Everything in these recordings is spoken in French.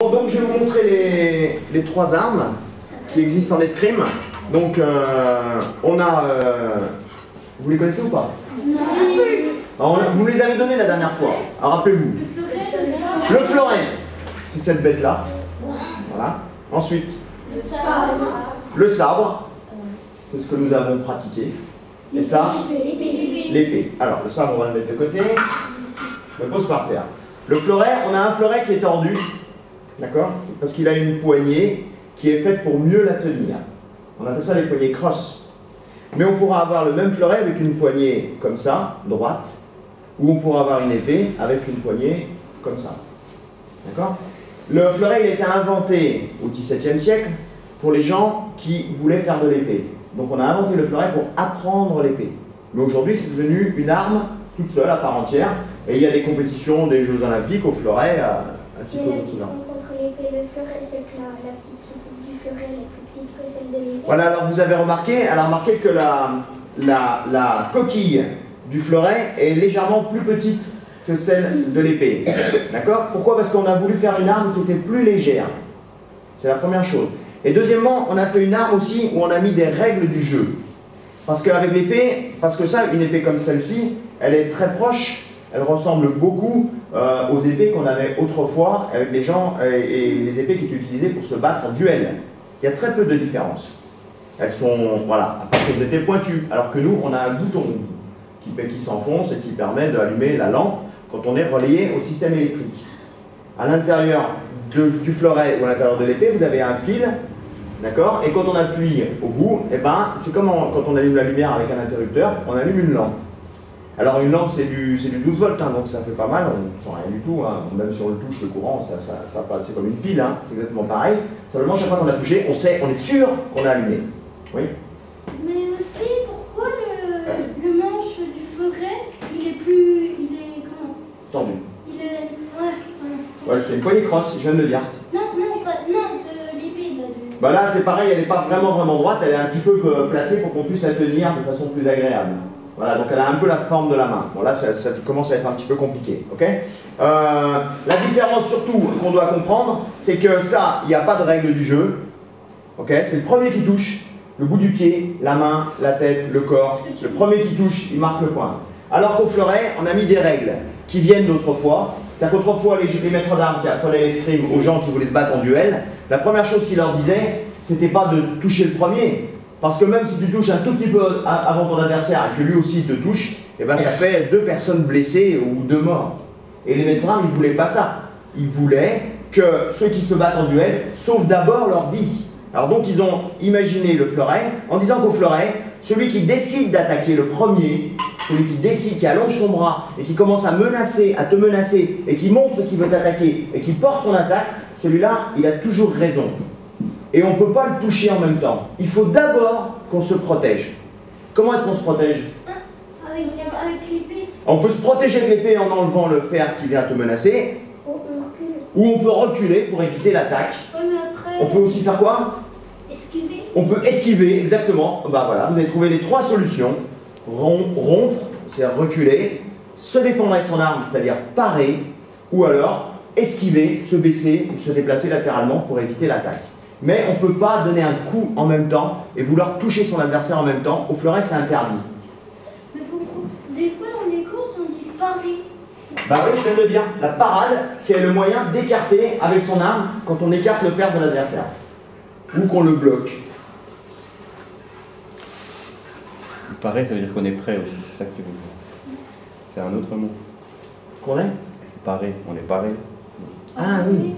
Bon, donc je vais vous montrer les trois armes qui existent en escrime. Donc, on a... vous les connaissez ou pas? Alors, vous me les avez donnés la dernière fois. Alors, rappelez-vous. Le fleuret, c'est cette bête-là. Voilà. Ensuite, le sabre, c'est ce que nous avons pratiqué. Et ça, l'épée. Alors, le sabre, on va le mettre de côté. Je me pose par terre. Le fleuret, on a un fleuret qui est tordu. D'accord? Parce qu'il a une poignée qui est faite pour mieux la tenir. On appelle ça les poignées cross. Mais on pourra avoir le même fleuret avec une poignée comme ça, droite, ou on pourra avoir une épée avec une poignée comme ça. D'accord? Le fleuret, il a été inventé au XVIIe siècle pour les gens qui voulaient faire de l'épée. Donc on a inventé le fleuret pour apprendre l'épée. Mais aujourd'hui, c'est devenu une arme toute seule, à part entière. Et il y a des compétitions, des Jeux Olympiques au fleuret, ainsi qu'aux autres armes. La différence entre l'épée et le fleuret, c'est que la petite soucoupe du fleuret est plus petite que celle de l'épée. Voilà, alors vous avez remarqué, elle a remarqué que la coquille du fleuret est légèrement plus petite que celle de l'épée. D'accord? Pourquoi? Parce qu'on a voulu faire une arme qui était plus légère. C'est la première chose. Et deuxièmement, on a fait une arme aussi où on a mis des règles du jeu. Parce qu'avec l'épée, parce que ça, une épée comme celle-ci, elle est très proche, elle ressemble beaucoup aux épées qu'on avait autrefois avec les gens et les épées qui étaient utilisées pour se battre en duel. Il y a très peu de différence. Elles sont, voilà, à part qu'elles étaient pointues, alors que nous, on a un bouton qui s'enfonce et qui permet d'allumer la lampe quand on est relié au système électrique. À l'intérieur du fleuret ou à l'intérieur de l'épée, vous avez un fil, d'accord? Et quand on appuie au bout, eh ben, c'est comme quand on allume la lumière avec un interrupteur, on allume une lampe. Alors une lampe, c'est du 12 volts, hein, donc ça fait pas mal, on ne sent rien du tout, hein. Même si on le touche, le courant, c'est comme une pile, hein. C'est exactement pareil. Simplement, chaque fois qu'on a touché, on est sûr qu'on a allumé. Oui? Mais aussi, pourquoi le manche du fleuret, il est comment? Tendu. Il est... Ouais, Ouais, c'est une poignée crosse, je viens de le dire. Non, de l'épée, là. Bah là, c'est pareil, elle n'est pas vraiment droite, elle est un petit peu placée pour qu'on puisse la tenir de façon plus agréable. Voilà, donc elle a un peu la forme de la main. Bon là, ça commence à être un petit peu compliqué, ok? La différence surtout qu'on doit comprendre, c'est que ça, il n'y a pas de règle du jeu, ok? C'est le premier qui touche, le bout du pied, la main, la tête, le corps. Le premier qui touche, il marque le point. Alors qu'au fleuret, on a mis des règles qui viennent d'autrefois. C'est-à-dire qu'autrefois, les maîtres d'armes qui apprenaient l'escrime aux gens qui voulaient se battre en duel, la première chose qu'ils leur disaient, c'était pas de toucher le premier. Parce que même si tu touches un tout petit peu avant ton adversaire et que lui aussi te touche, eh ben ça fait 2 personnes blessées ou 2 morts. Et les maîtres d'armes, ils ne voulaient pas ça. Ils voulaient que ceux qui se battent en duel sauvent d'abord leur vie. Alors donc ils ont imaginé le fleuret en disant qu'au fleuret, celui qui décide d'attaquer le premier, celui qui décide, qui allonge son bras et qui commence à te menacer et qui montre qu'il veut t'attaquer et qui porte son attaque, celui-là, il a toujours raison. Et on ne peut pas le toucher en même temps. Il faut d'abord qu'on se protège. Comment est-ce qu'on se protège? Avec l'épée. On peut se protéger de l'épée en enlevant le fer qui vient te menacer. Ou on peut reculer pour éviter l'attaque. Ouais, mais après... On peut aussi faire quoi? Esquiver. On peut esquiver, exactement. Bah voilà, vous avez trouvé les 3 solutions. Rompre, c'est-à-dire reculer. Se défendre avec son arme, c'est-à-dire parer. Ou alors esquiver, se baisser ou se déplacer latéralement pour éviter l'attaque. Mais on ne peut pas donner un coup en même temps et vouloir toucher son adversaire en même temps. Au fleuret, c'est interdit. Mais des fois, dans les courses, on dit parer. Bah oui, je viens de le dire. La parade, c'est le moyen d'écarter avec son arme quand on écarte le fer de l'adversaire. Ou qu'on le bloque. Parer, ça veut dire qu'on est prêt aussi, c'est ça que tu veux dire. C'est un autre mot. Qu'on est? Parer, on est paré. Ah oui.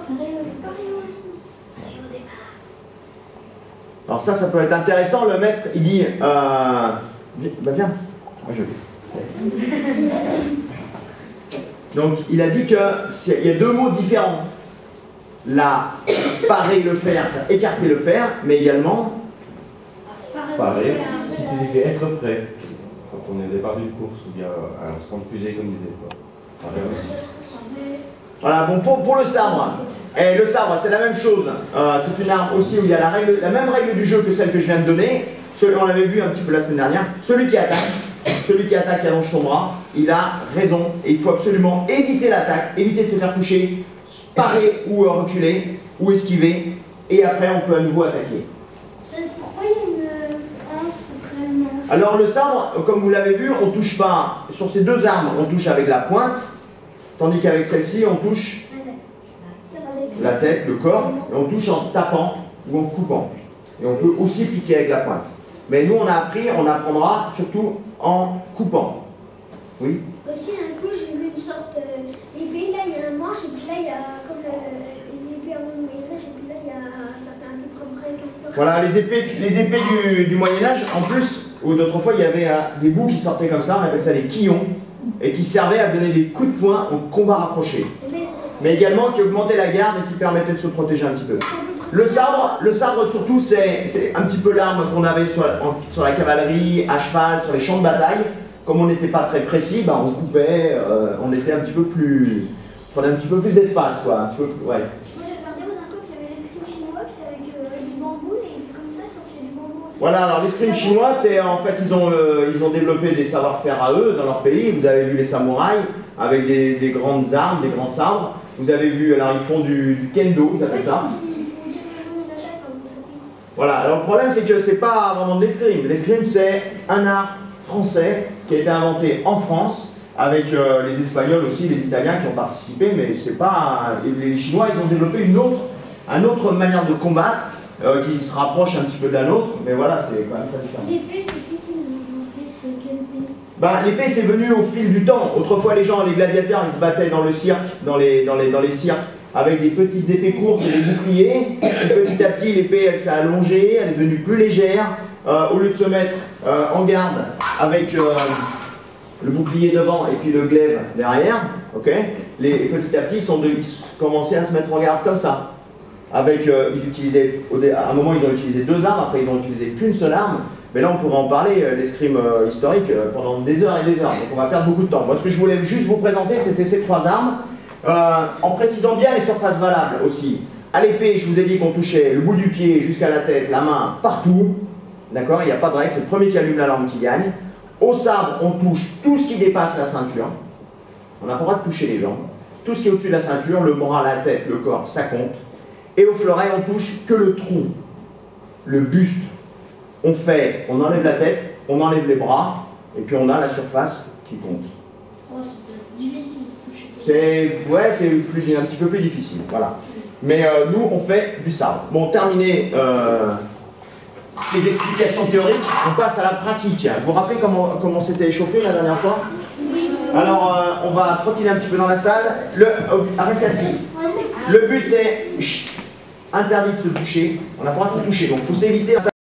Alors ça peut être intéressant. Le maître, il dit... bah viens. Moi je vais. Donc il a dit qu'il y a 2 mots différents. La parer le fer, c'est écarter le fer, mais également... Parer, qui signifie être prêt. Quand on est départ d'une course ou bien à un stand fusée comme disait quoi. Parer aussi. Voilà, donc pour le sabre, le sabre c'est la même chose, c'est une arme aussi où il y a la même règle du jeu que celle que je viens de donner, on l'avait vu un petit peu la semaine dernière, celui qui attaque et allonge son bras, il a raison et il faut absolument éviter l'attaque, éviter de se faire toucher, parer ou reculer, ou esquiver, et après on peut à nouveau attaquer. Pourquoi il y a une anse après le manche? Alors le sabre, comme vous l'avez vu, on touche pas, sur ces deux armes, on touche avec la pointe, tandis qu'avec celle-ci, on touche la tête, le corps, et on touche en tapant ou en coupant. Et on peut aussi piquer avec la pointe. Mais nous, on a appris, on apprendra surtout en coupant. Oui? Aussi, un coup, j'ai vu une sorte d'épée. Là, il y a un manche, et puis là, il y a comme les épées à mon Moyen-Âge, et puis là, ça fait un peu près quelque chose. Voilà, les épées du Moyen-Âge, en plus, ou d'autres fois, il y avait des bouts qui sortaient comme ça, on appelle ça des quillons, et qui servaient à donner des coups de poing en combat rapproché. Mais également qui augmentaient la garde et qui permettaient de se protéger un petit peu. Le sabre surtout, c'est un petit peu l'arme qu'on avait sur la cavalerie, à cheval, sur les champs de bataille. Comme on n'était pas très précis, bah, on se coupait, on était un petit peu plus... On prenait un petit peu plus d'espace, quoi. Un petit peu, ouais. Moi, j'ai regardé aux impôts qu'il y avait l'escrime chinois, puis c'est avec du bambou, et c'est comme ça, sauf qu'il y a du bambou aussi. Voilà, alors l'escrime chinois, c'est en fait, ils ont développé des savoir-faire à eux dans leur pays. Vous avez vu les samouraïs avec des grandes armes, des grands sabres. Vous avez vu, alors ils font du kendo, ils appellent ça. Voilà, alors le problème c'est que c'est pas vraiment de l'escrime. L'escrime c'est un art français qui a été inventé en France avec les Espagnols aussi, les Italiens qui ont participé, mais c'est pas... Les Chinois ils ont développé une autre manière de combattre qui se rapproche un petit peu de la nôtre, mais voilà, c'est quand même très différent. L'épée, c'est qui l'a fait? C'est quelle épée? Ben, l'épée c'est venu au fil du temps. Autrefois les gladiateurs, ils se battaient dans le cirque, dans les cirques, avec des petites épées courtes et des boucliers. Et petit à petit l'épée elle s'est allongée, elle est devenue plus légère. Au lieu de se mettre en garde avec le bouclier devant et puis le glaive derrière, ok, petit à petit ils commençaient à se mettre en garde comme ça. Avec, ils utilisaient, à un moment ils ont utilisé deux armes, après ils ont utilisé qu'une seule arme. Mais là, on pourrait en parler, l'escrime historique, pendant des heures et des heures. Donc on va perdre beaucoup de temps. Moi, ce que je voulais juste vous présenter, c'était ces trois armes, en précisant bien les surfaces valables aussi. À l'épée, je vous ai dit qu'on touchait le bout du pied jusqu'à la tête, la main, partout. D'accord? Il n'y a pas de règle, c'est le premier qui allume la lampe qui gagne. Au sabre, on touche tout ce qui dépasse la ceinture. On n'a pas le droit de toucher les jambes. Tout ce qui est au-dessus de la ceinture, le bras, la tête, le corps, ça compte. Et au fleuret, on touche que le tronc, le buste. On enlève la tête, on enlève les bras, et puis on a la surface qui compte. Oh, c'est difficile de toucher. C'est un petit peu plus difficile, voilà. Mais nous, on fait du sabre. Bon, terminé les explications théoriques, on passe à la pratique. Vous vous rappelez comment s'était échauffé la dernière fois? Oui. Alors, on va trottiner un petit peu dans la salle. Restez assis. Le but, c'est interdit de se toucher. On n'a pas le droit de se toucher, donc il faut s'éviter.